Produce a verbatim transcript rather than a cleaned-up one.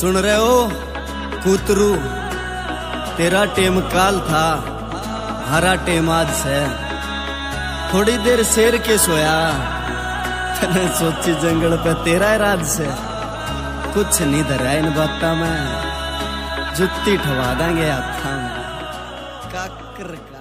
सुन रहे हो कूतरू, तेरा टेम काल था, हरा टेम आज से। थोड़ी देर शेर के सोया, तने सोची जंगल पे तेरा राज से। कुछ नहीं धरा इन बातों में, जुत्ती ठवा देंगे हाथा में। काकर